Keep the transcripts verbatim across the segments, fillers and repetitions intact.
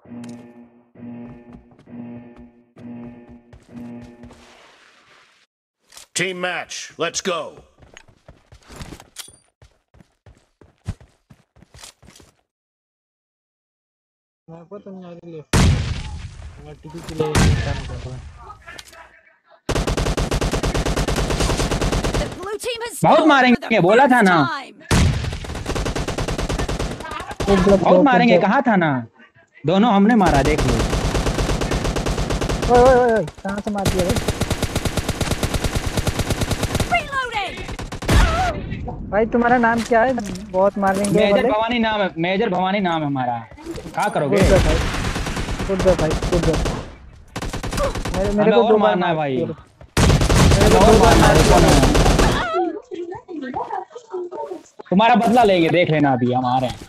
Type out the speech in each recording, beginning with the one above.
Team match, let's go. बहुत मारेंगे, बोला था ना। बहुत मारेंगे, कहा था ना। दोनों हमने मारा, देख लो। ओए ओए ओए कहां से मार दिया भाई? तुम्हारा नाम क्या है? बहुत मारेंगे। मेजर भवानी नाम है, मेजर भवानी नाम है हमारा। क्या करोगे? कूद दो भाई, कूद दो। मेरे मेरे को दो मारना है भाई। तुम्हारा बदला लेंगे, देख लेना। अभी हम आ रहे हैं,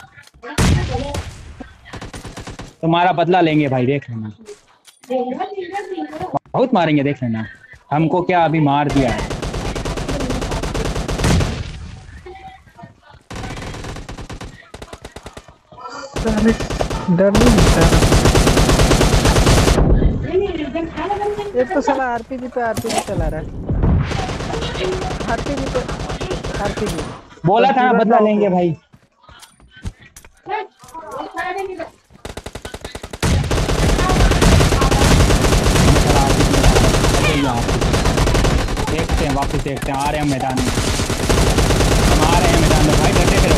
तुम्हारा बदला लेंगे भाई, देख लेना। बहुत मारेंगे, देख लेना। हमको क्या अभी मार दिया है। डर नहीं लगता। एक तो साला आरपीजी पे आरपीजी चला रहा है। आरपीजी पे आरपीजी। बोला था ना, बदला लेंगे भाई। देखते हैं, वापस देखते हैं। आ रहे हैं मैदान में, हम आ रहे हैं मैदान में भाई। डटे रहो।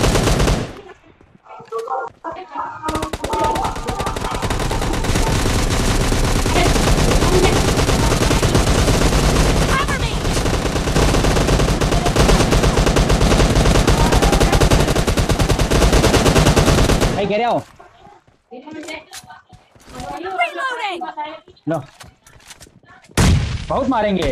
भाई कह रहे हो लो, बहुत मारेंगे।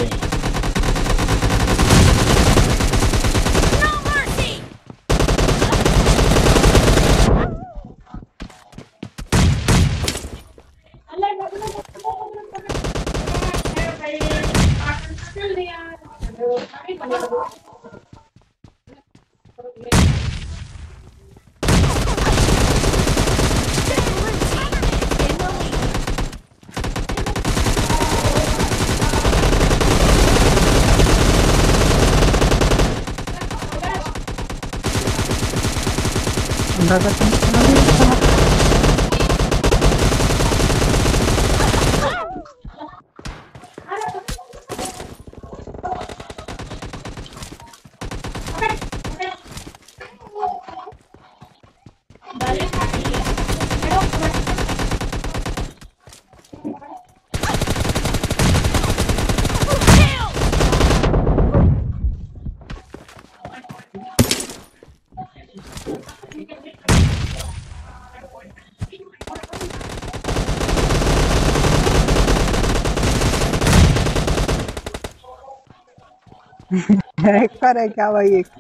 हैकर है क्या भाई? एक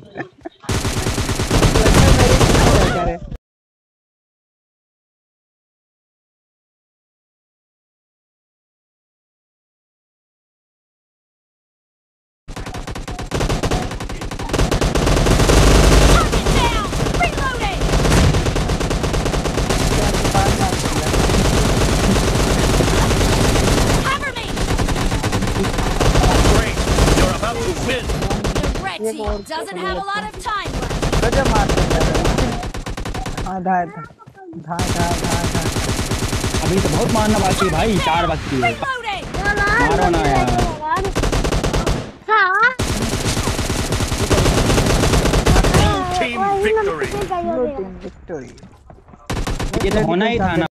doesn't have a lot of time left. गजब मारते हैं। हाँ धा धा धा धा धा धा। अभी तो बहुत मारना बाकी है भाई, चार बाकी है। मारो ना यार। Team victory. victory. ये तो होना ही था ना।